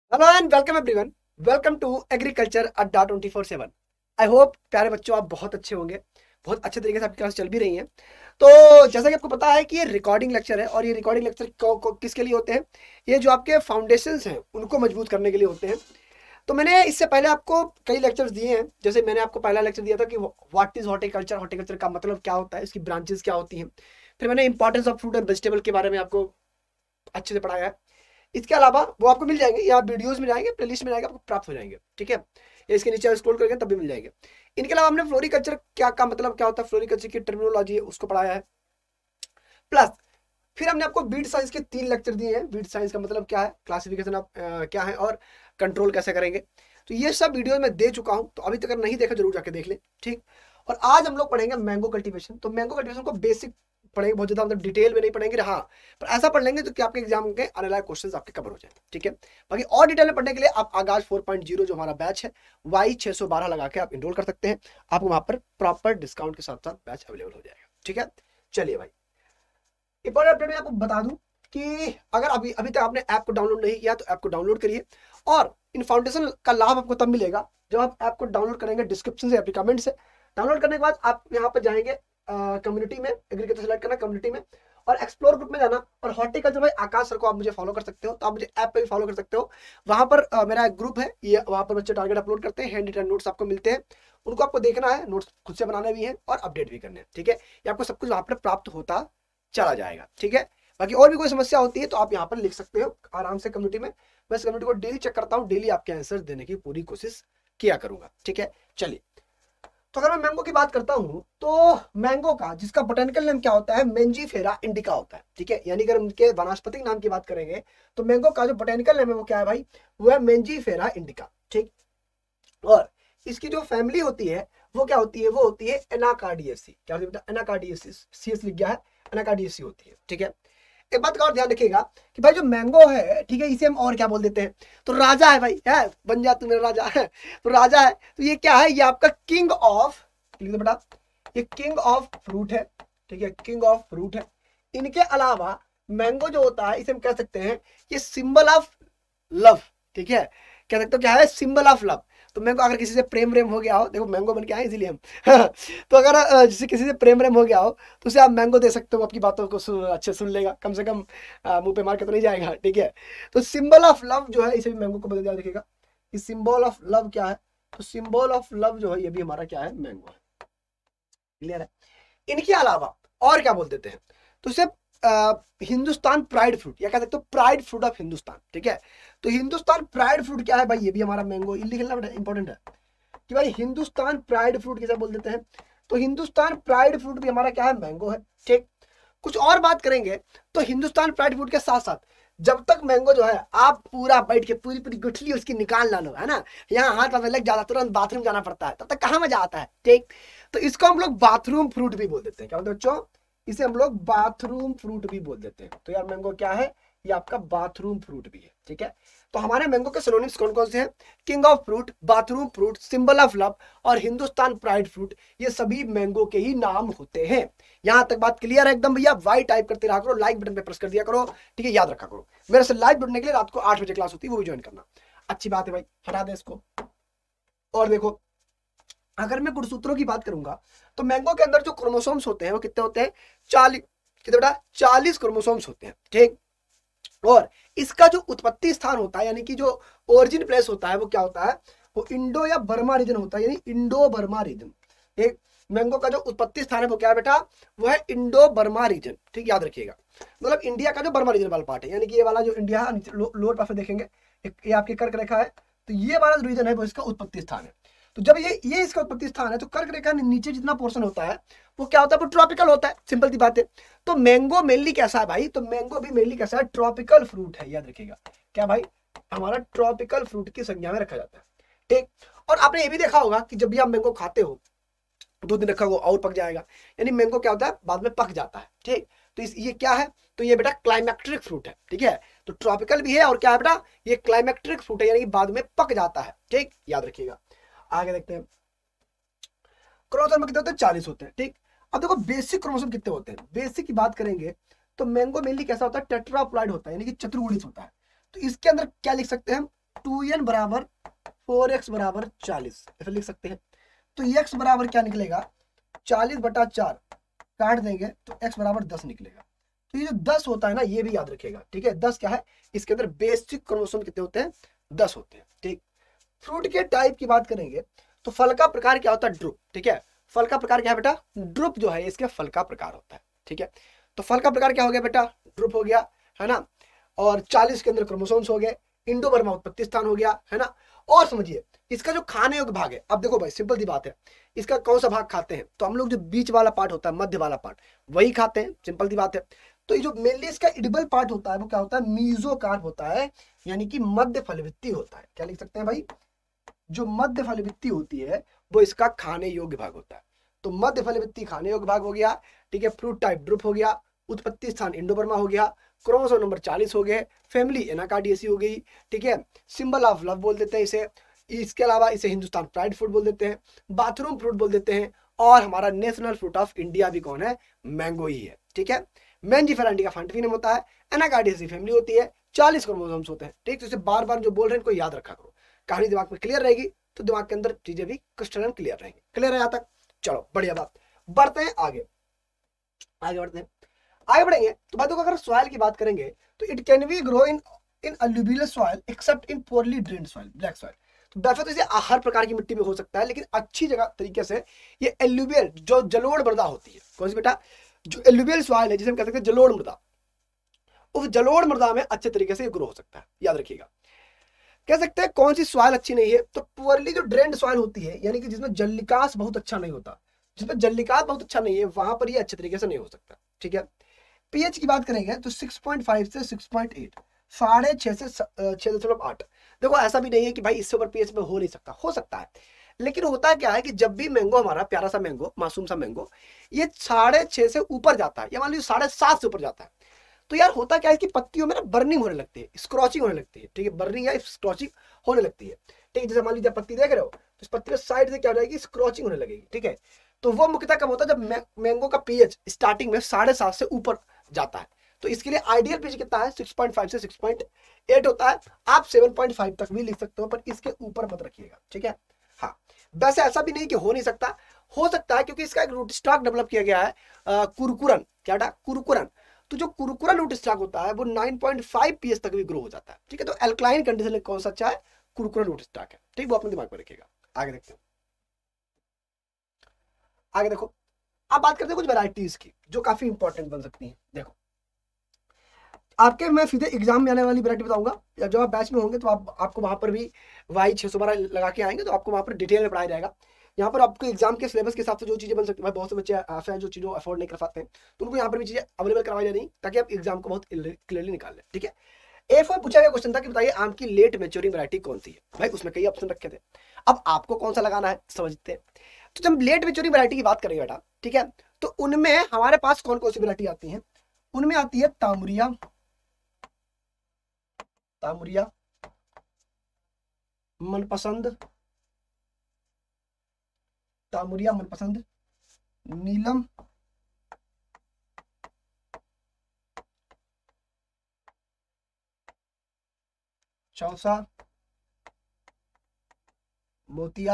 Hello and welcome everyone. Welcome to agriculture Adda 24/7। I hope प्यारे बच्चों आप बहुत अच्छे होंगे, बहुत अच्छे तरीके से आपकी क्लास चल भी रही है। तो जैसा कि आपको पता है कि ये रिकॉर्डिंग लेक्चर है और ये रिकॉर्डिंग लेक्चर किसके लिए होते हैं? ये जो आपके फाउंडेशंस हैं उनको मजबूत करने के लिए होते हैं। तो मैंने इससे पहले आपको कई लेक्चर्स दिए हैं। जैसे मैंने आपको पहला लेक्चर दिया था कि व्हाट इज हॉर्टिकल्चर, हॉर्टिकल्चर का मतलब क्या होता है, इसकी ब्रांचेस क्या होती हैं। फिर मैंने importance of fruit and vegetable के बारे में आपको अच्छे से पढ़ाया है। इसके अलावा वो आपको मिल जाएंगे, या वीडियोस में जाएंगे, प्लेलिस्ट में जाएंगे, आपको प्राप्त हो जाएंगे। ठीक है, या इसके नीचे स्क्रॉल करेंगे तब भी मिल जाएंगे। इनके अलावा हमने फ्लोरिकल्चर क्या का मतलब क्या होता है, फ्लोरिकल्चर की टर्मिनोलॉजी है उसको पढ़ाया है। प्लस फिर हमने आपको बीट साइंस के 3 लेक्चर दिए हैं। बीट साइंस का मतलब क्या है, क्लासिफिकेशन आप क्या है और कंट्रोल कैसे करेंगे। तो ये सब वीडियो मैं दे चुका हूं, तो अभी तक अगर नहीं देखा जरूर जाके देख ले। ठीक। और आज हम लोग पढ़ेंगे मैंगो कल्टीवेशन। तो मैंगो कल्टीवेशन को बेसिक पढ़ेंगे, बहुत ज्यादा मतलब डिटेल में नहीं पढ़ेंगे, हाँ पर ऐसा पढ़ लेंगे तो कि आपके एग्जाम के आने वाले क्वेश्चंस आपके कवर हो जाए। ठीक है, बाकी और डिटेल में पढ़ने के लिए आप आगाज 4.0 जो हमारा बैच है वाई 612 लगा के आप इनरोल कर सकते हैं। आपको वहां पर प्रॉपर डिस्काउंट के साथ साथ बैच अवेलेबल हो जाएगा। ठीक है, चलिए भाई, इंपॉर्टेंट अपडेट मैं आपको बता दूं कि अगर अभी अभी तक आपने ऐप को डाउनलोड नहीं किया तो ऐप को डाउनलोड करिए। और इन फाउंडेशन का लाभ आपको तब मिलेगा जब आप ऐप को डाउनलोड करेंगे डिस्क्रिप्शन से या कमेंट से। डाउनलोड करने के बाद आप यहाँ पर जाएंगे कम्युनिटी में, एग्रीकल्चर सेलेक्ट करना कम्युनिटी में, और एक्सप्लोर ग्रुप में जाना। और हॉर्टिकल्चर भाई आकाश सर को आप मुझे फॉलो कर सकते हो, तो आप मुझे ऐप पे भी फॉलो कर सकते हो। वहां पर मेरा एक ग्रुप है, ये वहां पर बच्चे टारगेट अपलोड करते हैं, हैंड रिटन नोट्स आपको मिलते हैं, उनको आपको देखना है, नोट्स खुद से बनाने भी हैं और अपडेट भी करने हैं। ठीक है, ये आपको सब कुछ वहां पर प्राप्त होता चला जाएगा। ठीक है, बाकी और भी कोई समस्या होती है तो आप यहाँ पर लिख सकते हो आराम से कम्युनिटी में। मैं इस कम्युनिटी को डेली चेक करता हूँ, डेली आपके आंसर देने की पूरी कोशिश किया करूंगा। ठीक है, चलिए। तो अगर मैं मैंगो की बात करता हूं तो मैंगो का जिसका बोटेनिकल नेम क्या होता है, मेंजीफेरा इंडिका होता है। ठीक है, यानी अगर उनके वनस्पतिक नाम की बात करेंगे तो मैंगो का जो बोटेनिकल नेम है वो क्या है भाई, वो है मेंजीफेरा इंडिका। ठीक, और इसकी जो फैमिली होती है वो क्या होती है, वो होती है एनाकार्डियेसी। क्या होती है बेटा, एनाकार्डियेसी, सीएस लिख गया है, एनाकार्डियेसी होती है। ठीक है, एक बात का और ध्यान रखिएगा कि भाई जो मैंगो है, ठीक है, इसे हम और क्या बोल देते हैं, तो राजा है भाई, है बन जा तू मेरा राजा है, तो राजा है। तो ये क्या है, ये आपका किंग ऑफ, लिख दो बेटा, ये किंग ऑफ फ्रूट है। ठीक है, किंग ऑफ फ्रूट है। इनके अलावा मैंगो जो होता है इसे हम कह सकते हैं ये सिंबल ऑफ लव। ठीक है, कह सकते हो क्या है, सिंबल ऑफ लव। तो मैंगो अगर किसी से प्रेम प्रेम हो गया हो, देखो मैंगो बन के आए इसीलिए हम तो अगर जिसे किसी से प्रेम प्रेम हो गया हो तो उसे आप मैंगो दे सकते हो, आपकी बातों को अच्छे सुन लेगा, कम से कम मुंह पे मार के तो नहीं जाएगा। ठीक है, तो सिंबल ऑफ लव जो है इसे भी मैंगो को बदल दिया देखिएगा। इस सिंबल ऑफ लव क्या है, तो सिंबल ऑफ लव जो है ये भी हमारा क्या है, मैंगो है। क्लियर है। इनके अलावा और क्या बोल देते हैं, तो इसे हिंदुस्तान प्राइड फ्रूट या कह सकते हो प्राइड फ्रूट ऑफ हिंदुस्तान। ठीक है, तो हिंदुस्तान प्राइड फ्रूट क्या है भाई, ये भी हमारा मैंगो, लिखना बड़ा इंपॉर्टेंट है कि भाई हिंदुस्तान प्राइड फ्रूट किसे बोल देते हैं, तो हिंदुस्तान प्राइड फ्रूट भी हमारा क्या है, मैंगो है। ठीक, कुछ और बात करेंगे तो हिंदुस्तान प्राइड फ्रूट के साथ साथ जब तक मैंगो जो है आप पूरा बैठ के पूरी पूरी गुठली उसकी निकाल ना लो, है ना, यहाँ हाथ में लग जाता, तुरंत बाथरूम जाना पड़ता है, तब तक कहाँ मजा आता है। ठीक, तो इसको हम लोग बाथरूम फ्रूट भी बोल देते हैं। क्या बोलते हैं बच्चों, इसे हम लोग बाथरूम फ्रूट भी बोल देते हैं। तो यार मैंगो क्या है, ये आपका बाथरूम फ्रूट भी है। ठीक है, तो हमारे मैंगो के सिनोनिम्स कौन कौन से हैं, king of fruit, bathroom fruit, symbol of love और हिंदुस्तान प्राइड फ्रूट, ये सभी मैंगो के ही नाम होते हैं। यहां तक बात क्लियर है एकदम भैया, वाई टाइप करते रहा करो, लाइक बटन पे प्रेस कर दिया करो। ठीक है, याद रखा करो मेरे से लाइव जुड़ने के लिए रात को 8 बजे क्लास होती है, वो भी ज्वाइन करना। अच्छी बात है भाई, हटा दे इसको। और देखो, अगर मैं गुणसूत्रों की बात करूंगा तो मैंगो के अंदर जो क्रोमोसोम्स होते हैं वो कितने होते हैं, 40, कितने बेटा, 40 क्रोमोसोम्स होते हैं। ठीक, और इसका जो उत्पत्ति स्थान होता है यानी कि जो ओरिजिन प्लेस होता है वो क्या होता है, वो इंडो या बर्मा रीजन होता है, यानी इंडो बर्मा रीजन। एक मैंगो का जो उत्पत्ति स्थान है वो क्या है बेटा, वो है इंडो बर्मा रीजन। ठीक, याद रखिएगा, मतलब इंडिया का जो बर्मा रीजन वाला पार्ट है, यानी कि ये वाला जो इंडिया है, लोअर पार्ट में देखेंगे ये आपकी कर्क रेखा है, तो ये वाला जो रीजन है वो इसका उत्पत्ति स्थान है। तो जब ये इसका उत्पत्ति स्थान है तो कर्क रेखा नीचे जितना पोर्शन होता है वो क्या होता है, वो ट्रॉपिकल होता है, सिंपल सी बात है। तो मैंगो मेनली कैसा है भाई, तो मैंगो भी मेनली कैसा है, ट्रॉपिकल फ्रूट है। याद रखिएगा क्या भाई, हमारा ट्रॉपिकल फ्रूट की संज्ञा में रखा जाता है। ठीक, और आपने ये भी देखा होगा कि जब भी आप मैंगो खाते हो 2 दिन रखा और पक जाएगा, यानी मैंगो क्या होता है, बाद में पक जाता है। ठीक, तो ये क्या है, तो ये बेटा क्लाइमेक्ट्रिक फ्रूट है। ठीक है, तो ट्रॉपिकल भी है और क्या है बेटा, ये क्लाइमेक्ट्रिक फ्रूट है, यानी बाद में पक जाता है। ठीक, याद रखिएगा। आगे देखते हैं, क्रोमोसोम कितने होते हैं, 40 होते हैं। ठीक, अब देखो बेसिक क्रोमोसोम कितने होते हैं, बेसिक की बात करेंगे तो मैंगो मेनली कैसा होता है, टेट्राप्लॉइड होता है, यानी कि चतुर्गुणित होता है। तो इसके अंदर क्या लिख सकते हैं हम, 2n बराबर 4x बराबर 40 ऐसे लिख सकते हैं। तो x बराबर क्या निकलेगा, 40/4 काट देंगे तो x बराबर 10 निकलेगा। तो ये जो 10 होता है ना, ये भी याद रखिएगा, ठीक है। 10 क्या है, इसके अंदर बेसिक क्रोमोसोम कितने होते हैं, 10 होते हैं, ठीक। फ्रूट के टाइप की बात करेंगे तो फल का प्रकार क्या होता है, ड्रुप, ठीक है। फल का प्रकार क्या है बेटा, ड्रुप जो है इसके फल का प्रकार होता है, ठीक है। तो फल का प्रकार क्या हो गया बेटा, ड्रुप हो गया, है ना। और 40 के अंदर क्रोमोसोम्स हो गए, इंडोबर्मा उत्पत्ति स्थान हो गया, है ना। और समझिए इसका जो खाने योग्य भाग है, अब देखो भाई सिंपल सी बात है, इसका कौन सा भाग खाते हैं, तो हम लोग जो बीच वाला पार्ट होता है, मध्य वाला पार्ट, वही खाते हैं, सिंपल सी बात है। तो ये जो मेनली इसका एडिबल पार्ट होता है वो क्या होता है, मीजोकार्प होता है, यानी कि मध्य फलवृत्ति होता है। क्या लिख सकते हैं भाई, जो मध्य फलवृत्ति होती है वो इसका खाने योग्य भाग होता है। तो मध्य फलवृत्ति खाने योग्य भाग हो गया, ठीक है। फ्रूट टाइप ड्रुप हो गया, उत्पत्ति स्थान इंडोबर्मा हो गया, क्रोमोसोम नंबर 40 हो गए, फैमिली एनाकार्डियेसी हो गई, ठीक है। सिंबल ऑफ लव बोल देते हैं इसे, इसके अलावा इसे हिंदुस्तान प्राइड फ्रूट बोल देते हैं, बाथरूम फ्रूट बोल देते हैं, और हमारा नेशनल फ्रूट ऑफ इंडिया भी कौन है, मैंगो ही है, ठीक है। मैंजीफेरा इंडिका फंटफिनम होता है, एनाकार्डियेसी फैमिली होती है, 40 क्रोमोसोम्स होते हैं, ठीक। तो इसे बार बार जो बोल रहे हैं इनको याद रखा करो, कहानी दिमाग में क्लियर रहेगी तो दिमाग के अंदर चीजें भी क्रिस्टल क्लियर रहेंगी। क्लियर है यहाँ तक, चलो बढ़िया बात, बढ़ते हैं आगे, आगे बढ़ते हैं। आगे बढ़ेंगे तो भाई देखो, अगर सॉइल की बात करेंगे तो it can be grow in alluvial soil except in poorly drained soil, black soil. तो वैसे तो इसे हर प्रकार की मिट्टी में हो सकता है, लेकिन अच्छी जगह तरीके से ये एलुवियल जो जलोढ़ मृदा होती है, कौन सी बेटा, जो एलुवियल सॉइल है जिसे हम कहते हैं जलोढ़ मृदा, उस जलोढ़ मृदा में अच्छे तरीके से ग्रो हो सकता है, याद रखिएगा। कह सकते हैं कौन सी सॉइल अच्छी नहीं है, तो पुअरली जो ड्रेन्ड सॉइल होती है, यानी कि जिसमें जल निकास बहुत अच्छा नहीं होता, जिसमें जल निकास बहुत अच्छा नहीं है, वहां पर ये अच्छे तरीके से नहीं हो सकता, ठीक है। पीएच की बात करेंगे तो 6.5 से 6.8, 6.5 से 6.8। देखो ऐसा भी नहीं है कि भाई इससे ऊपर पीएच में हो नहीं सकता, हो सकता है, लेकिन होता क्या है कि जब भी मैंगो, हमारा प्यारा सा मैंगो, मासूम सा मैंगो, ये 6.5 से ऊपर जाता है, या मान लीजिए 7.5 से ऊपर जाता है, तो यार होता क्या है कि पत्तियों में ना बर्निंग होने लगती है, स्क्रॉचिंग होने लगती है, ठीक है। बर्निंग या स्क्रॉचिंग होने लगती है, ठीक है। जैसे मान लीजिए पत्ती देख रहे हो तो इस पत्ती में साइड से क्या हो जाएगी, स्क्रॉचिंग होने लगेगी, ठीक है। तो वो मुख्यतः कब होता है, जब मैंगो का पीएच स्टार्टिंग में 7.5 से ऊपर जाता है। तो इसके लिए आइडियल पीएच कितना है, 6.5 से 6.8 होता है। आप 7.5 तक भी लिख सकते हो, पर इसके ऊपर मत रखिएगा, ठीक है। हाँ, वैसे ऐसा भी नहीं कि हो नहीं सकता, हो सकता है, क्योंकि इसका एक रूट स्टॉक डेवलप किया गया है, कुरकुरन, क्या था, कुरकुरन। तो जो कुरकुरन रूट स्टॉक होता है वो 9.5 पीएच तक भी ग्रो हो जाता है, ठीक है। तो एल्कलाइन कंडीशन में कौन सा अच्छा है, कुरकुरन रूट स्टॉक है, ठीक, वो अपने दिमाग में रखिएगा। आगे देखते हैं, आगे देखो, अब बात करते हैं कुछ वैरायटीज की जो काफी इंपॉर्टेंट बन सकती हैं। देखो आपके, मैं सीधे एग्जाम में आने वाली वैरायटी बताऊंगा, या जब आप बैच में होंगे तो आपको वहां पर भी वाई 612 लगा के आएंगे, तो आपको वहां पर डिटेल में पढ़ाया जाएगा। यहाँ पर आपको एग्जाम के सिलेबस के हिसाब से जो चीजें बन सकती है, बहुत से बच्चे ऐसे हैं जो चीजों अफोर्ड नहीं कर पाते हैं, तो उनको यहाँ पर भी चीजें अवेलेबल करवाई जा रही, ताकि आप एग्जाम को बहुत क्लियरली निकाल लें, ठीक है। A4 पूछा गया क्वेश्चन था कि बताइए आम की लेट मैच्योरिंग वैरायटी कौन सी है। भाई उसमें कई ऑप्शन रखे थे, अब आपको कौन सा लगाना है समझते हैं। तो जब लेट मैच्योरिंग वैरायटी की बात करेंगे बेटा, ठीक है, तो उनमें हमारे पास कौन कौन सी वैरायटी आती है, उनमें आती है तामुरिया, तामुरिया, मनपसंद, तामुरिया मनपसंद, नीलम, चौसा, मोतिया,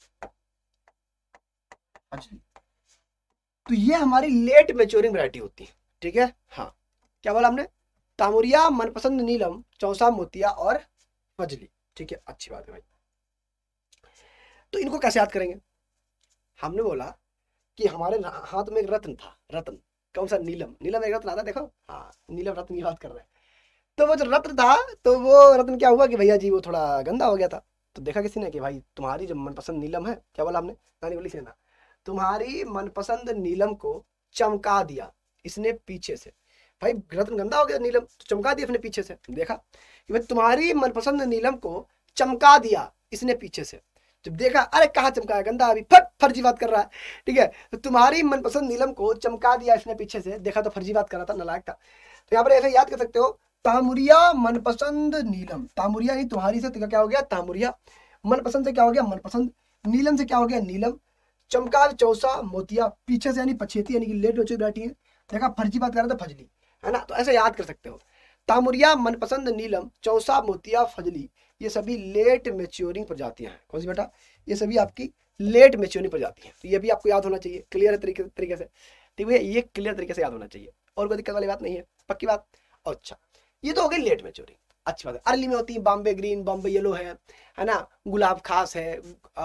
अच्छा। तो ये हमारी लेट मैच्योरिंग वैरायटी होती है, ठीक है। हाँ, क्या बोला हमने, तामुरिया, मनपसंद, नीलम, चौसा, मोतिया और फजली, ठीक है, अच्छी बात है भाई। तो इनको कैसे याद करेंगे, हमने बोला कि हमारे हाथ में एक रत्न था, रत्न, कौन सा, नीलम, नीलम एक रत्न आता, देखो, हाँ नीलम रत्न की बात कर रहे हैं। तो वो जो रत्न था, तो वो रत्न क्या हुआ कि भैया जी वो थोड़ा गंदा हो गया था, तो देखा किसी ने कि भाई तुम्हारी जो मनपसंद नीलम है, क्या बोला हमने, नानी बोली ना, तुम्हारी मनपसंद नीलम को चमका दिया इसने पीछे से। भाई रत्न गंदा हो गया नीलम, तो चमका दिया अपने पीछे से, देखा कि भाई तुम्हारी मनपसंद नीलम को चमका दिया इसने पीछे से। जब देखा, अरे कहाँ चमकाया, गंदा, अभी फर्जी बात कर रहा है, ठीक है। तो तुम्हारी मनपसंद नीलम को चमका दिया इसने पीछे से, देखा तो फर्जी बात कर रहा था, नालायक था। तो यहाँ पर ऐसे याद कर सकते हो, तामुरिया मनपसंद नीलम, तामुरिया नहीं, तुम्हारी से क्या हो गया, तामुरिया, मनपसंद से क्या हो गया, मनपसंद, नीलम से क्या हो गया, नीलम, चमकार, चौसा, मोतिया, पीछे से यानी पछेती, यानी कि लेट वैरायटी है, देखा फर्जी बात कर रहा था, फजली, है ना। तो ऐसे याद कर सकते हो। तामुरिया, मनपसंद नीलम, चौसा, मोतिया, फजली, ये सभी लेट मेच्योरिंग प्रजातियां हैं। कौन सी बेटा? ये सभी आपकी लेट मेच्योरिंग प्रजाति है। तो ये भी आपको याद होना चाहिए, क्लियर तरीके से। ठीक है, ये क्लियर तरीके से याद होना चाहिए और कोई दिक्कत वाली बात नहीं है, पक्की बात। अच्छा, ये तो हो गई लेट मेच्योरिंग, अच्छी बात है। अर्ली में होती है बॉम्बे ग्रीन, बॉम्बे येलो है ना, गुलाब खास है,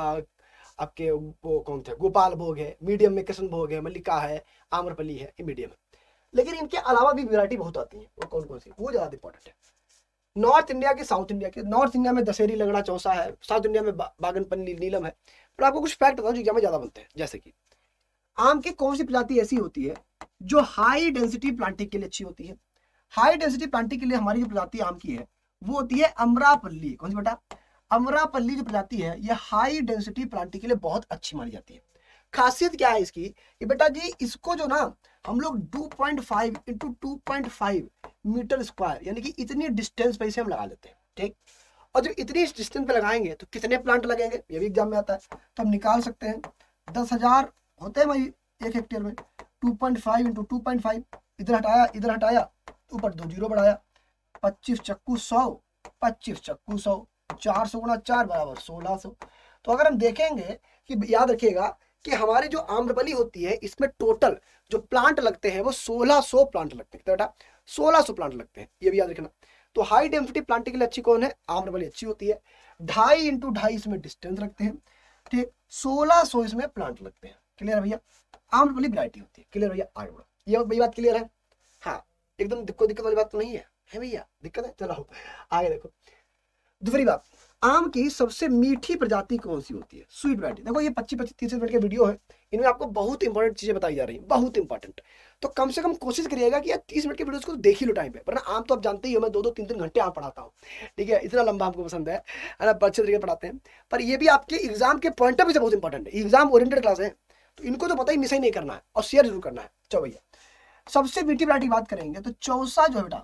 आपके वो कौन थे, गोपाल भोग है, मीडियम में कृष्ण भोग है, मल्लिका है, आम्रपली है, ये मीडियम है। लेकिन इनके अलावा भी वैरायटी बहुत आती है, वो कौन कौन सी, वो ज्यादा इंपॉर्टेंट है। नॉर्थ इंडिया की, साउथ इंडिया की, नॉर्थ इंडिया में दशहरी, लंगड़ा, चौसा है, साउथ इंडिया में बागनपल्ली, नीलम है। पर आपको कुछ फैक्ट बताऊं जो एग्जाम में ज्यादा बनते हैं, जैसे कि आम की कौन सी प्रजाति ऐसी होती है जो हाई डेंसिटी प्लांटिंग के लिए अच्छी होती है? हाई डेंसिटी प्लांटिंग के लिए हमारी जो प्रजाति आम की है वो होती है अमरापल्ली। कौन सी बेटा? अमरापल्ली जो प्रजाति है ये हाई डेंसिटी प्लांटिंग के लिए बहुत अच्छी मानी जाती है। खासियत क्या है इसकी कि बेटा जी इसको जो ना हम लोग 2.5 इंटू 2.5 मीटर स्क्वायर यानी कि इतनी डिस्टेंस पे इसे हम लगा लेते हैं। ठीक, और जब इतनी डिस्टेंस पे लगाएंगे तो कितने प्लांट लगेंगे, ये भी एग्जाम में आता है। तो हम निकाल सकते हैं 10,000 होते हैं भाई एक हेक्टेयर में। 2.5 इंटू 2.5, इधर हटाया, ऊपर 2 जीरो बढ़ाया, 25 चक्कू 100, 25 चक्कू 100, 400 गुणा 4 बराबर 1600। तो अगर हम देखेंगे कि याद रखिएगा कि हमारी जो आम्रपली होती है इसमें टोटल जो प्लांट लगते हैं वो 1600 प्लांट लगते हैं। तो बेटा 1600 प्लांट लगते हैं, ये भी याद रखना। तो हाई डेंसिटी प्लांटिंग के लिए अच्छी कौन है? आम्रपली अच्छी होती है। 2.5 इंटू 2.5 इसमें डिस्टेंस रखते हैं। ठीक, 1600 इसमें प्लांट लगते हैं। क्लियर है भैया? आम्रपली वैरायटी होती है। क्लियर भैया? आगे बढ़ो, ये भैया बात क्लियर है? हाँ, एकदम दिक्कत वाली बात तो नहीं है भैया? दिक्कत है? चलो आगे देखो। दूसरी बात, आम की सबसे मीठी प्रजाति कौन सी होती है? Sweet variety. देखो ये 25-30 मिनट के वीडियो है, इनमें आपको बहुत इंपॉर्टेंट चीजें बताई जा रही हैं, बहुत इंपॉर्टेंट। तो कम से कम कोशिश करिएगा कि यार 30 मिनट के वीडियोस को देख ही लो टाइम पे, वरना आम तो आप जानते ही हो मैं 2-2 3-3 घंटे आम पढ़ाता हूँ। ठीक है, इतना लंबा हमको पसंद है ना, अच्छे तरीके पढ़ाते हैं। पर ये भी आपके एग्जाम के पॉइंट ऑफ व्यू से बहुत इंपॉर्टेंट है, एग्जाम ओरिएंटेड क्लास है, तो इनको तो पता ही मिस ही नहीं करना है और शेयर जरूर करना है। चलो भैया, सबसे मीठी वैरायटी बात करेंगे तो चौसा जो है बेटा,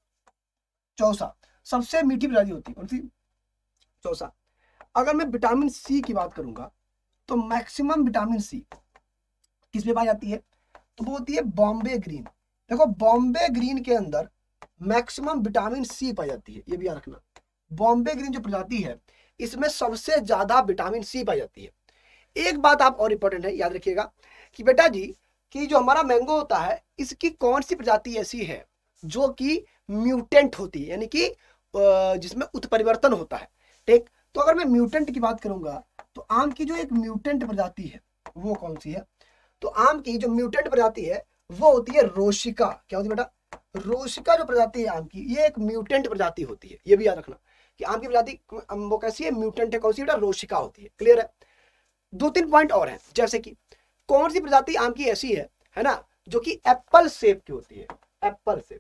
चौसा सबसे मीठी प्रजाति होती है। कौन सी? चौसा। अगर मैं विटामिन सी की बात करूंगा तो मैक्सिमम विटामिन सी किसमें पाई जाती है? तो वो होती है बॉम्बे ग्रीन। देखो बॉम्बे ग्रीन के अंदर मैक्सिमम विटामिन सी पाई जाती है, ये भी याद रखना। बॉम्बे ग्रीन जो प्रजाति है इसमें सबसे ज्यादा विटामिन सी पाई जाती है। एक बात आप और इंपॉर्टेंट है, याद रखिएगा कि बेटा जी कि जो हमारा मैंगो होता है इसकी कौन सी प्रजाति ऐसी है जो कि म्यूटेंट होती है, यानी कि जिसमें उत्परिवर्तन होता है। ठीक, तो अगर मैं म्यूटेंट की बात करूंगा तो आम की जो एक म्यूटेंट प्रजाति है वो कौन सी है? तो आम की जो म्यूटेंट प्रजाति है वो होती है रोशिका। क्या होती है बेटा? रोशिका जो प्रजाति है आम की ये एक म्यूटेंट प्रजाति होती है, ये भी याद रखना कि आम की प्रजाति वो कैसी है? म्यूटेंट है। कौन सी बेटा? रोशिका होती है। क्लियर है? 2-3 पॉइंट और हैं, जैसे कि कौन सी प्रजाति आम की ऐसी है ना, जो कि एप्पल शेप की होती है? Apple shape.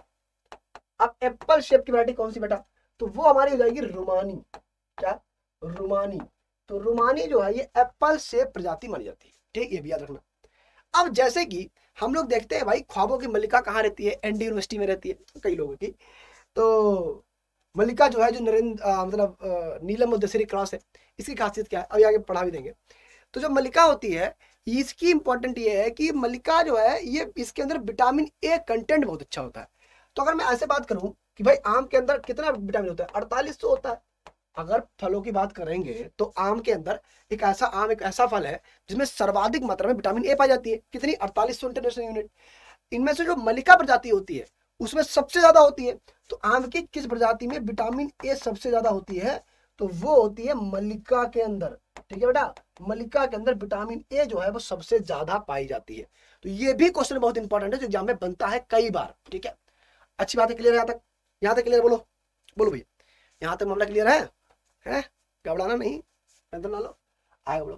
अब एप्पल शेप की वैरायटी कौन सी बेटा? तो वो हमारी हो जाएगी रुमानी। क्या? रुमानी। तो रुमानी जो है ये एप्पल शेप प्रजाति मानी जाती है। ठीक, ये भी याद रखना। अब जैसे कि हम लोग देखते हैं भाई ख्वाबों की मल्लिका कहाँ रहती है? एनडी यूनिवर्सिटी में रहती है कई लोगों की। तो मल्लिका जो है जो मतलब नीलम और दशहरी क्रॉस है, इसकी खासियत क्या है अभी आगे पढ़ा भी देंगे। तो जो मल्लिका होती है इसकी इंपॉर्टेंट ये है कि मल्लिका जो है ये इसके अंदर विटामिन ए कंटेंट बहुत अच्छा होता है। तो अगर मैं ऐसे बात करूं कि भाई आम के अंदर कितना विटामिन होता है? 4800 होता है। अगर फलों की बात करेंगे तो आम के अंदर एक ऐसा फल है जिसमें सर्वाधिक मात्रा में विटामिन ए पाई जाती है। कितनी? 4800 इंटरनेशनल यूनिट। इनमें से जो मल्लिका प्रजाति होती है उसमें सबसे ज्यादा होती है। तो आम की किस प्रजाति में विटामिन ए सबसे ज्यादा होती है? तो वो होती है मल्लिका के अंदर। ठीक है बेटा, मल्लिका के अंदर विटामिन ए जो है वो सबसे ज्यादा पाई जाती है। तो ये भी क्वेश्चन बहुत इंपॉर्टेंट है जो एग्जाम में बनता है कई बार। ठीक है, अच्छी बात है। क्लियर है यहाँ तक? यहाँ तक क्लियर? बोलो बोलो भैया, यहाँ तक मामला क्लियर है? घबराना नहीं, टेंशन ना लो, आगे बोलो।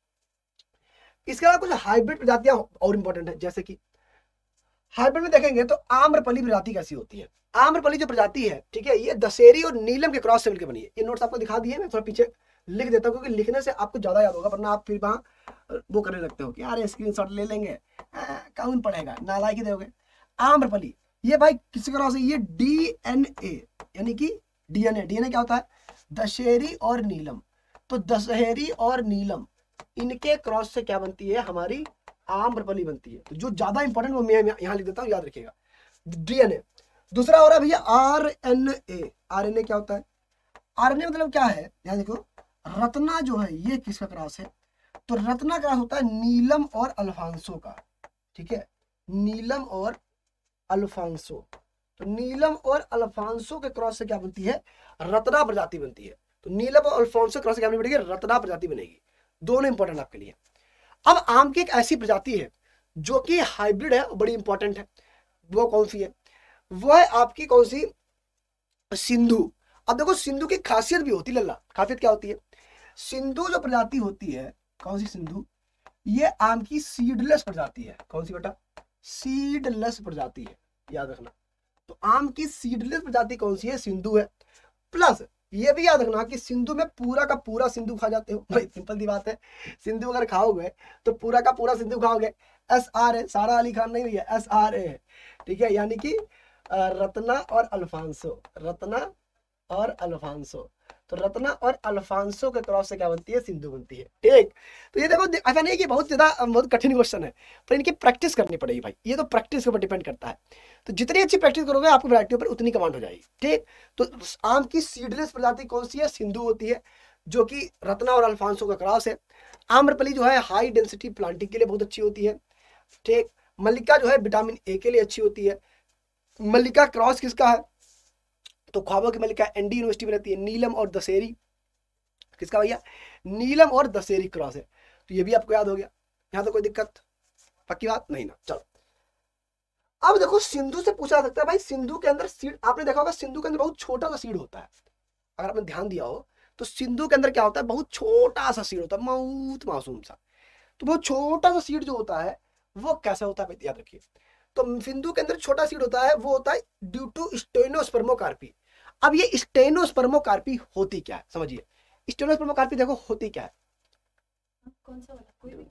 इसके अलावा कुछ हाइब्रिड प्रजातियां और इंपॉर्टेंट है, जैसे कि हाइब्रिड में देखेंगे तो आम्रपली प्रजाति कैसी होती है? आम्रपली जो प्रजाति है, ठीक है, ये दशहरी और नीलम के क्रॉस से मिलकर बनी है। ये नोट्स आपको दिखा दिए, मैं थोड़ा पीछे लिख देता हूँ क्योंकि लिखने से आपको ज्यादा याद होगा, वरना आप फिर वहां वो करने लगते हो कि यार स्क्रीनशॉट ले लेंगे, कौन पढ़ेगा, नालायक ही दोगे। आम्रपली ये भाई किसी क्रॉस है? ये डीएनए, यानी कि डीएनए क्या होता है? दशहरी और नीलम। तो दशहरी और नीलम इनके क्रॉस से क्या बनती है? हमारी आम्रपली बनती है। तो जो ज्यादा इंपॉर्टेंट वो मैं यहाँ लिख देता हूँ, याद रखिएगा। डीएनए दूसरा हो रहा है भैया RNA। RNA क्या होता है? RNA मतलब क्या है, यहाँ देखो, रत्ना जो है ये किसका क्रॉस है? तो रत्ना क्रॉस होता है नीलम और अल्फांसो का, ठीक है, नीलम और अल्फांसो। तो नीलम और अल्फांसो के क्रॉस से क्या बनती है? रत्ना प्रजाति बनती है। तो नीलम और अल्फांसो क्रॉस से क्या बनेगी? रत्ना प्रजाति बनेगी। दोनों इंपॉर्टेंट आपके लिए। अब आम की एक ऐसी प्रजाति है जो कि हाइब्रिड है, बड़ी इंपॉर्टेंट है, वो कौन सी है? वो है आपकी कौन सी? सिंधु। अब देखो सिंधु की खासियत भी होती है लल्ला, खासियत क्या होती है? सिंधु जो प्रजाति होती है, कौन सी सिंधु? ये आम की सीडलेस प्रजाति है। कौन सी बेटा? सीडलेस प्रजाति है, याद रखना। तो आम की सीडलेस प्रजाति कौन सी है? सिंधु है। प्लस ये भी याद रखना कि सिंधु में पूरा का पूरा सिंधु खा जाते हो भाई, सिंपल सी बात है, सिंधु अगर खाओगे तो पूरा का पूरा सिंधु खाओगे। SR है, सारा अली खान नहीं भैया, SRA है, ठीक है, यानी कि रत्ना और अल्फांसो, रत्ना और अल्फांसो। तो रत्ना और अल्फांसो के क्रॉस से क्या बनती है? सिंधु बनती है, ठीक। तो ये देखो, ऐसा नहीं कि बहुत ज्यादा बहुत कठिन क्वेश्चन है, पर इनकी प्रैक्टिस करनी पड़ेगी भाई, ये तो प्रैक्टिस के ऊपर डिपेंड करता है। तो जितनी अच्छी प्रैक्टिस करोगे आपको वैरायटी पर उतनी कमांड हो जाएगी, ठीक। तो आम की सीडलेस प्रजाति कौन सी है? सिंधु होती है, जो कि रत्ना और अल्फांसो का क्रॉस है। आम्रपली जो है हाई डेंसिटी प्लांटिंग के लिए बहुत अच्छी होती है, ठीक। मल्लिका जो है विटामिन ए के लिए अच्छी होती है। मल्लिका क्रॉस किसका है? तो ख्वाबों की मल्लिका ND यूनिवर्सिटी में रहती है। नीलम और दशहरी किसका भैया? नीलम और दशहरी क्रॉस है। तो ये भी आपको याद हो गया, यहाँ तो कोई दिक्कत, पक्की बात नहीं ना। चलो अब देखो, सिंधु से पूछा जा सकता है भाई, सिंधु के अंदर सीड, आपने देखा होगा सिंधु के अंदर बहुत छोटा सा सीड होता है, अगर आपने ध्यान दिया हो तो सिंधु के अंदर क्या होता है? बहुत छोटा सा सीड होता है, बहुत मासूम सा। तो बहुत छोटा सा सीड जो होता है वो कैसा होता है याद रखिए। तो सिंधु के अंदर छोटा सीड होता है, वो होता है ड्यू टू स्टेनोस्पर्मोकार्पी। अब ये स्टेनोस्पर्मोकार्पी होती क्या है समझिए। स्टेनोस्पर्मोकार्पी देखो होती क्या है, कौन सा वाला कोई भी।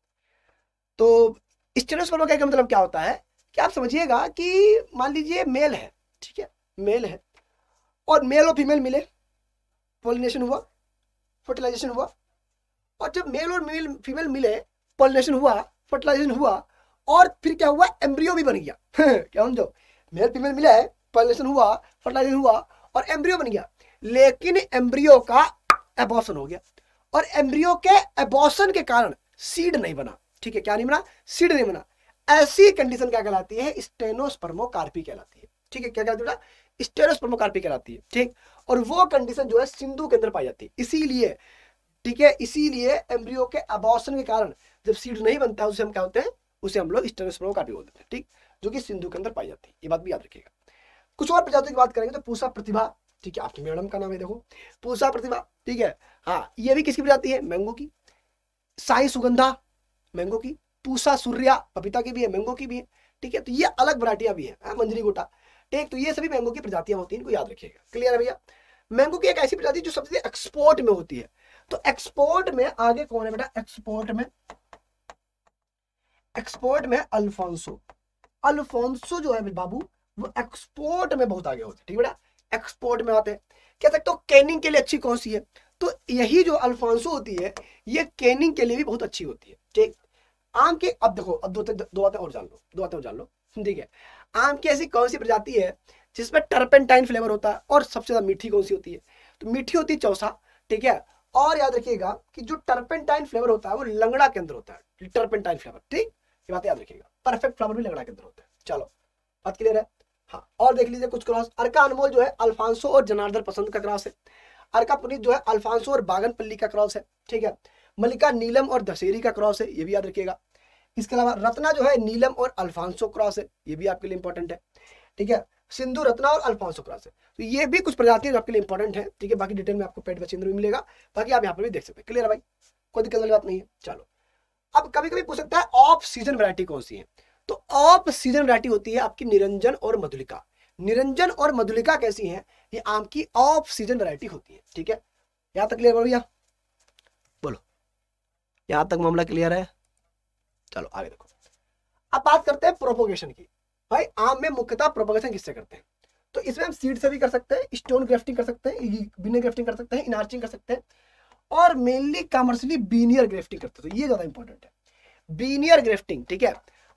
तो स्टेनोस्पर्मोकार्पी का मतलब क्या होता है कि आप समझिएगा कि मान लीजिए मेल है, ठीक है, मेल है और मेल और फीमेल मिले, पॉलिनेशन हुआ, फर्टिलाइजेशन हुआ, और जब मेल और फीमेल मिले, पॉलिनेशन हुआ, फर्टिलाइजेशन हुआ, और फिर क्या हुआ? एम्ब्रियो भी बन गया क्या समझो, मेल फीमेल मिला है, पॉलिनेशन हुआ, फर्टिलाइजेशन हुआ और एम्ब्रियो बन गया, लेकिन एम्ब्रियो का एबॉर्शन हो गया, और एम्ब्रियो के एबॉर्शन के कारण सीड नहीं बना, ठीक है, क्या नहीं बना? सीड नहीं बना। ऐसी कंडीशन क्या कहलाती है? स्टेनोस्पर्मोकार्पी कहलाती है, ठीक है, क्या कहलाती है? स्टेनोस्पर्मोकार्पी कहलाती है, ठीक। और वो कंडीशन जो है सिंधु के अंदर पाई जाती है, इसीलिए, ठीक है, इसीलिए एम्ब्रियो के अबॉर्शन के कारण जब सीड नहीं बनता है उसे हम क्या होते हैं? उसे हम लोग स्टेनोस्पर्मोकार्पी बोलते हैं, ठीक, जो कि सिंधु के अंदर पाई जाती है, ये बात भी याद रखिएगा। कुछ और प्रजातियों की बात करेंगे तो पूसा प्रतिभा, ठीक है, आपकी मैडम का नाम है, देखो पूसा प्रतिभा, ठीक है, हाँ, ये भी किसकी प्रजाति है? मैंगो की। साई सुगंधा मैंगो की, पूसा सूर्या पपीता की भी है, मैंगो की भी है, ठीक है। तो ये अलग वैरायटियां भी है, मंजरी गोटा, ठीक। तो ये सभी मैंगो की प्रजातियां होती हैं, इनको याद रखिएगा, क्लियर है भैया। मैंगो की एक ऐसी प्रजाति जो सबसे एक्सपोर्ट में होती है। तो एक्सपोर्ट में आगे कौन है बेटा? एक्सपोर्ट में अल्फांसो। अल्फांसो जो है बाबू वो एक्सपोर्ट में बहुत आगे होते हैं, ठीक बेटा, एक्सपोर्ट में आते हैं। कह सकते हो कैनिंग के लिए अच्छी कौन सी है? तो यही जो अल्फांसो होती है ये कैनिंग के लिए भी बहुत अच्छी होती है, ठीक। आम के, अब देखो, अब दो बातें और जान लो, ठीक है। आम की ऐसी कौन सी प्रजाति है जिसमें टर्पेंटाइन फ्लेवर होता है, और सबसे ज्यादा मीठी कौन सी होती है? तो मीठी होती है चौसा, ठीक है। और याद रखिएगा कि जो टर्पेंटाइन फ्लेवर होता है वो लंगड़ा के अंदर होता है, टर्पेंटाइन फ्लेवर, ठीक, ये बात याद रखिएगा। परफेक्ट फ्लेवर भी लंगड़ा के अंदर होता है। चलो बात क्लियर है, हाँ। और देख लीजिए कुछ क्रॉस, अर्का अनमोल जो है अल्फांसो और जनार्दन पसंद का क्रॉस है। अर्का पुनीत जो है अल्फांसो और बागनपल्ली का क्रॉस है, ठीक है। मल्लिका नीलम और दशहरी का क्रॉस है, ये भी याद रखिएगा। इसके अलावा रत्ना जो है नीलम और अल्फांसो क्रॉस है, ये भी आपके लिए इंपॉर्टेंट है, ठीक है। सिंधु, रत्ना और अल्फांसो क्रॉस है। तो ये भी कुछ प्रजातियां जो आपके लिए इंपॉर्टेंट है, ठीक है। बाकी डिटेल में आपको पेट बचेंद्र भी मिलेगा, बाकी आप यहाँ पर भी देख सकते हैं, क्लियर है भाई, कोई दिक्कत वाली बात नहीं है। चलो अब कभी कभी पूछ सकता है ऑफ सीजन वैरायटी कौन सी है? तो ऑफ सीजन वैरायटी होती है आपकी निरंजन और मधुलिका। निरंजन और मधुलिका कैसी है? ये आम की ऑफ सीजन वैरायटी होती है, ठीक है। यहां तक क्लियर है भैया? बोलो, यहां तक मामला क्लियर है? चलो आगे देखो, अब बात करते हैं प्रोपोगेशन की। भाई आम में मुख्यतः प्रोपोगेशन किससे करते हैं? तो इसमें हम सीड से भी कर सकते हैं, स्टोन ग्राफ्टिंग कर सकते हैं, बिना ग्राफ्टिंग कर सकते हैं, इनार्चिंग कर सकते हैं, और मेनली कमर्शियली बीनियर ग्राफ्टिंग करते हैं। तो ये ज्यादा इंपॉर्टेंट है, बीनियर ग्राफ्टिंग, ठीक है।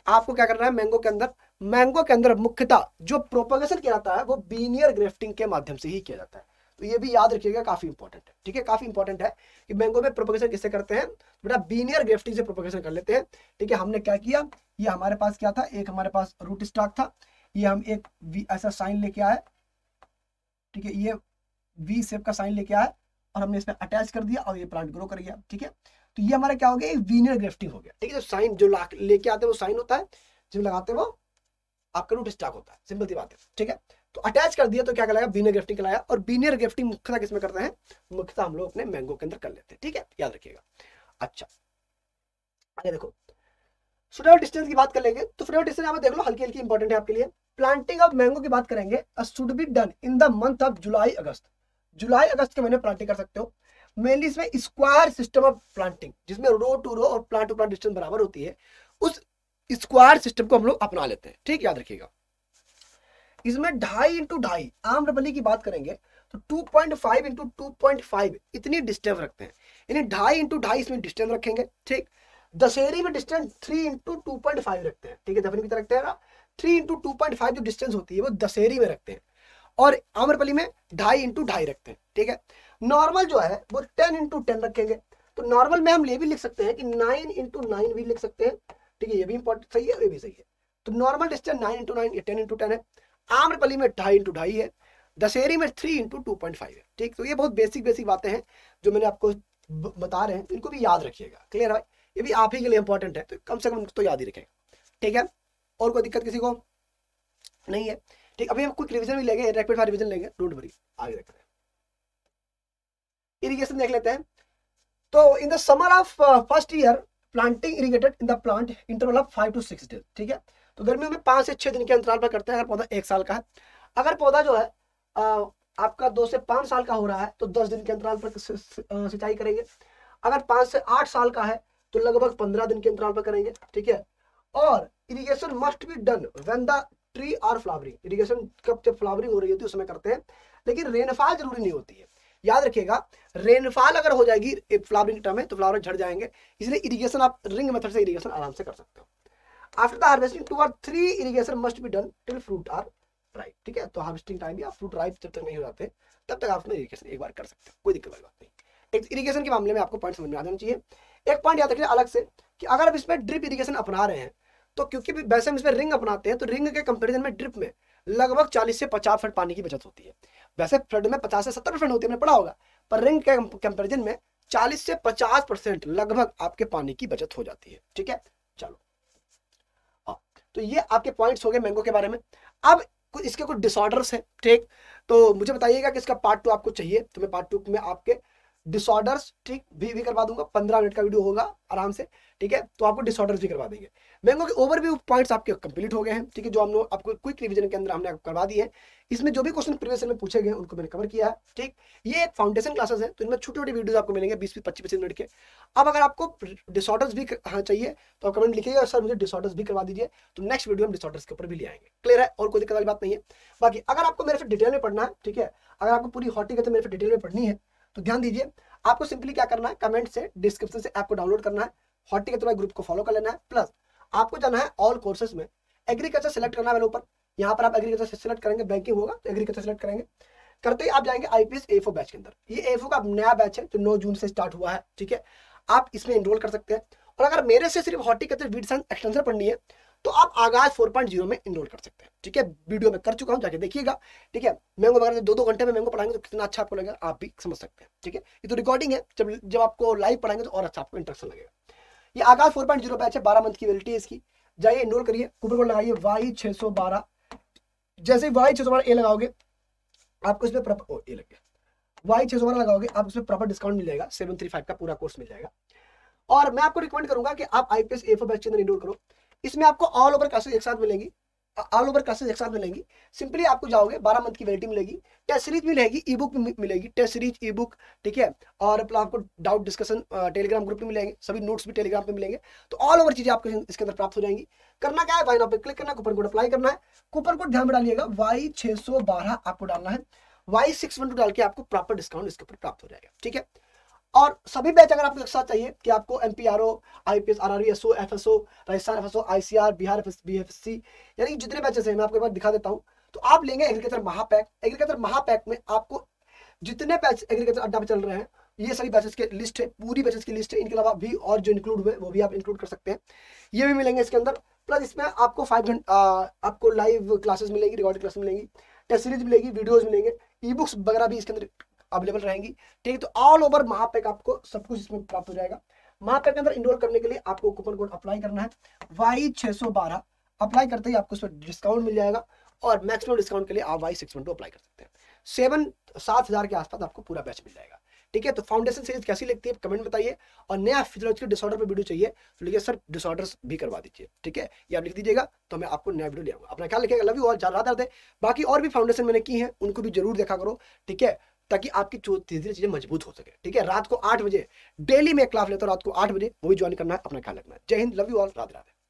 आपको क्या करना है, मैंगो के अंदर मुख्यतः जो प्रोपगेशन किया जाता है वो बीनियर ग्रेफ्टिंग के माध्यम से ही किया जाता है। तो ये भी याद रखिएगा, काफी इंपॉर्टेंट है, ठीक है, काफी इंपॉर्टेंट है कि मैंगो में प्रोपगेशन किससे करते हैं, बेटा बीनियर ग्रेफ्टिंग से प्रोपगेशन कर लेते हैं, ठीक है। हमने क्या किया, ये हमारे पास क्या था, एक हमारे पास रूट स्टॉक था, ये हम एक ऐसा साइन लेके आए, ठीक है, ये वी शेप का साइन लेके आए और हमने इसमें अटैच कर दिया और ये प्लांट ग्रो कर गया, ठीक है। तो ये हमारा क्या हो गया, एक वीनियर ग्रेफ्टिंग हो गया, ठीक है। जो साइन जो लेके आते हैं वो साइन होता है, जो लगाते हैं वो आपका रूट स्टॉक होता है, सिंपल सी बात है, ठीक है। तो अटैच कर दिया तो क्या कहलाएगा, बीनियर ग्रेफ्टिंग कहलाया। और बीनियर ग्रेफ्टिंग मुख्यतः किसमें करते हैं, मुख्यतः हम लोग अपने मैंगो के अंदर कर लेते हैं, ठीक है, याद रखिएगा। अच्छा आगे देखो, सुटेबल डिस्टेंस की बात कर लेंगे, तो सुटेबल डिस्टेंस यहाँ पे देख लो, हल्की हल्की इंपॉर्टेंट है आपके लिए। प्लांटिंग ऑफ मैंगो की बात करेंगे, should be done in the month of July August, जुलाई अगस्त के महीने प्लांटिंग कर सकते हो। मेनली इसमें स्क्वायर सिस्टम ऑफ प्लांटिंग, जिसमें रो टू रो और प्लांट टू प्लांट डिस्टेंस बराबर होती है, उस स्क्वायर सिस्टम को हम लोग अपना लेते हैं, ठीक, याद रखिएगा। इसमें 2.5 इंटू 2.5 आम्रपली की बात करेंगे तो 2.5 इंटू 2.5 इतनी डिस्टेंस रखते हैं, यानी 2.5 इंटू 2.5 इसमें डिस्टेंस रखेंगे, ठीक। दशहरी में डिस्टेंस 3 इंटू 2.5 रखते हैं, ठीक है, दफनी की तरह रखते हैं ना, 3 इंटू 2.5 जो डिस्टेंस होती है वो दशहरी में रखते हैं, और आम्रपली में 2.5 इंटू 2.5 रखते हैं, ठीक है। नॉर्मल जो है वो 10 इंटू 10 रखेंगे, तो नॉर्मल में हम ये भी लिख सकते हैं कि 9 इंटू 9 भी लिख सकते हैं, ठीक है, ये भी इंपॉर्टेंट सही है, ये भी सही है। तो नॉर्मल डिस्टेंस 9 इंटू 9 10 इंटू 10 है, आम्रपली में 2.5 इंटू 2.5 है, दशहरी में 3 इंटू 2.5 है, ठीक। तो ये बहुत बेसिक बेसिक बातें हैं जो मैंने आपको बता रहे हैं, इनको भी याद रखिएगा, क्लियर है भाई, ये भी आप ही के लिए इंपॉर्टेंट है, तो कम से कम तो याद ही रखेगा, ठीक है। और कोई दिक्कत किसी को नहीं है, ठीक। अभी हम क्विक रिवीजन भी लेंगे, रैपिड फायर रिवीजन लेंगे, डोंट वरी, आगे देखते हैं। इरिगेशन देख लेते हैं, तो in the summer of first year planting irrigated in the plant interval of 5 to 6 days, ठीक है। तो गर्मियों में 5 से 6 दिन के अंतराल पर करते हैं, अगर पौधा 1 साल का है। अगर पौधा जो है आपका 2 से 5 साल का हो रहा है तो 10 दिन के अंतराल पर सिंचाई करेंगे। अगर 5 से 8 साल का है तो लगभग 15 दिन के अंतराल पर करेंगे, ठीक है। और irrigation must be done when the tree are flowering, irrigation कब जब फ्लावरिंग हो रही होती है उसमें करते हैं, लेकिन रेनफॉल जरूरी नहीं होती है, याद रखिएगा। रेनफॉल अगर हो जाएगी फ्लावरिंग टाइम में तो फ्लावर झड़ जाएंगे, इसलिए इरिगेशन आप रिंग मेथड से इरिगेशन आराम से कर सकते हो। After the harvesting 2 or 3 irrigation must be done till fruit are ripe, ठीक है। तो हार्वेस्टिंग टाइम या फ्रूट राइप जब तक नहीं हो जाते तब तक आप इरिगेशन एक बार कर सकते हो, कोई दिक्कत वाली बात नहीं। एक इरिगेशन के मामले में आपको पॉइंट समझ में आ जाना चाहिए। एक पॉइंट याद रखिए अलग से कि अगर आप इसमें ड्रिप इरिगेशन अपना रहे हैं तो क्योंकि वैसे हम इसमें रिंग अपनाते हैं तो रिंग के कंपेरिजन में ड्रिप में लगभग 40 से 50% पानी की बचत होती है। वैसे फ्लड में 50 से 70% होती है, हमने पढ़ा होगा, पर रिंग के कंपेरिजन में 40 से 50% लगभग आपके पानी की बचत हो जाती है, ठीक है। चलो तो ये आपके पॉइंट्स हो गए मैंगो के बारे में। अब इसके कुछ डिसऑर्डर्स हैं, ठीक। तो मुझे बताइएगा कि इसका पार्ट 2 आपको चाहिए तो मैं पार्ट 2 में आपके डिसऑर्डर्स ठीक भी करवा दूंगा, 15 मिनट का वीडियो होगा आराम से, ठीक है। तो आपको डिसऑर्डर्स भी करवा देंगे। मैंगो के ओवरव्यू पॉइंट्स आपके कंप्लीट हो गए हैं, ठीक है, जो हम लोग आपको क्विक रिवीजन के अंदर हमने आपको करवा दिए हैं। इसमें जो भी क्वेश्चन प्रीवियस में पूछे गए उनको मैंने कवर किया है, ठीक। ये एक फाउंडेशन क्लासेस है तो इनमें छोटे छोटे वीडियोस आपको मिलेंगे 20-25 मिनट के। अब अगर आपको डिसऑर्डर्स भी चाहिए तो आप कमेंट लिखिएगा, सर मुझे डिसऑर्डर्स भी करवा दीजिए, तो नेक्स्ट वीडियो हम डिसऑर्डर्स के ऊपर भी ले आएंगे, क्लियर है, और कोई दिक्कत वाली बात नहीं है। बाकी अगर आपको मेरे से डिटेल में पढ़ना है, ठीक है, अगर आपको पूरी हॉर्टिकल्चर मेरे से डिटेल में पढ़नी है तो ध्यान दीजिए, आपको सिंपली क्या करना है, कमेंट से डिस्क्रिप्शन से ऐप को डाउनलोड करना है, हॉर्टिकल्चर ग्रुप को फॉलो कर लेना है, प्लस आपको जाना है ऑल कोर्सेज में, एग्रीकल्चर सेलेक्ट करना है ऊपर, यहाँ पर आप एग्रीकल्चर सेलेक्ट करेंगे, बैंकिंग होगा तो एग्रीकल्चर सेलेक्ट करेंगे, करते ही आप जाएंगे आईपीएस A4 बैच के अंदर। ये A4 का नया बैच है जो 9 जून से स्टार्ट हुआ है, ठीक है, आप इसमें एनरोल कर सकते हैं। और अगर मेरे से सिर्फ हॉर्टिकल्चर वीड साइंस एक्सटेंशन पढ़नी है तो आप आगाज 4.0 में एनरोल कर सकते हैं, ठीक है। वीडियो में कर चुका हूं, जाके देखिएगा, ठीक है। मैंगो वगैरह 2-2 घंटे में मैंगो पढ़ाएंगे तो कितना अच्छा आपको लगेगा, आप भी समझ सकते हैं, ठीक है। ये तो रिकॉर्डिंग है, जब आपको लाइव पढ़ाएंगे तो और अच्छा आपको इंटरेक्शन लगेगा। ये आगाज 4.0 बैच है, 12 मंथ की वैलिडिटी है इसकी, जाइए एनरोल करिए, कूपन कोड लगाइए Y612, जैसे ही Y612 ए लगाओगे आपको इसमें प्रॉपर ए लग गया, Y612 लगाओगे आप इसमें प्रॉपर डिस्काउंट मिल जाएगा, 735 का पूरा कोर्स मिल जाएगा। और मैं आपको रिकमेंड करूंगा कि आप आईपीएस A4 बैच के अंदर एनरोल करो, इसमें आपको ऑल ओवर क्लासेस एक साथ मिलेंगी, ऑल ओवर क्लासेस एक साथ मिलेंगी। सिंपली आपको जाओगे, 12 मंथ की वैलिडिटी मिलेगी, टेस्ट सीरीज मिलेगी, ई बुक मिलेगी, टेस्ट सीरीज ई बुक, ठीक है। और आपको डाउट डिस्कशन टेलीग्राम ग्रुप में मिलेंगे, सभी नोट्स भी टेलीग्राम पे मिलेंगे, तो ऑल ओवर चीजें आपको इसके अंदर प्राप्त हो जाएंगी। करना क्या है, बाय नाउ पे क्लिक करना, कूपन कोड अप्लाई करना है, कूपन कोड ध्यान में डालिएगा Y612 आपको डालना है, Y612 डाल के आपको प्रॉपर डिस्काउंट इसके ऊपर प्राप्त हो जाएगा, ठीक है। और सभी बैच अगर आपको एक साथ चाहिए कि आपको MPRO, IPS, RRB, SO, FSO, Rajasthan FSO, ICR, Bihar BFSC, यानी जितने बैचेस हैं मैं आपको एक बार दिखा देता हूँ। तो आप लेंगे एग्रीकल्चर महापैक। एग्रीकल्चर महापैक में आपको जितने बैच एग्रीकल्चर अड्डा पे चल रहे हैं ये सभी बैचेस के लिस्ट है, पूरी बैचेस की लिस्ट है। इनके अलावा भी और जो इंक्लूड हुए वो भी आप इंक्लूड कर सकते हैं, ये भी मिलेंगे इसके अंदर। प्लस इसमें आपको 5 घंटा आपको लाइव क्लासेस मिलेगी, रिकॉर्डेड क्लासेस मिलेंगी, टेस्ट सीरीज मिलेगी, वीडियोज मिलेंगे, ई बुक्स वगैरह भी इसके अंदर अवेलेबल रहेंगी। ठीक है, तो ऑल ओवर महापैक आपको सब कुछ इसमें प्राप्त हो जाएगा। महापैक के अंदर इनरोल करने के लिए आपको कूपन कोड अप्लाई करना है Y612। अप्लाई करते ही आपको उसमें डिस्काउंट मिल जाएगा और मैक्सिमम डिस्काउंट के लिए आप Y612 अप्लाई कर सकते हैं। 7,000 के आसपास आपको पूरा बैच मिल जाएगा। ठीक है, तो फाउंडेशन सीरीज कैसी लगती है कमेंट बताइए। और नया फिजियोलॉजिकल डिसऑर्डर पे वीडियो चाहिए तो लिखिए सर डिसऑर्डर्स भी करवा दीजिए। ठीक है, ये आप लिख दीजिएगा तो मैं आपको नया वीडियो ले आऊंगा। अपना ख्याल रखिएगा। Love you all. ज्यादा दर्द है, बाकी और भी फाउंडेशन मैंने की है उनको भी जरूर देखा करो। ठीक है, ताकि आपकी धीरे धीरे चीजें मजबूत हो सके। ठीक है, रात को 8 बजे डेली मैं क्लास लेता हूँ, रात को 8 बजे, वो भी ज्वाइन करना है। अपना ख्याल रखना है। जय हिंद, love you all, Radhe Radhe.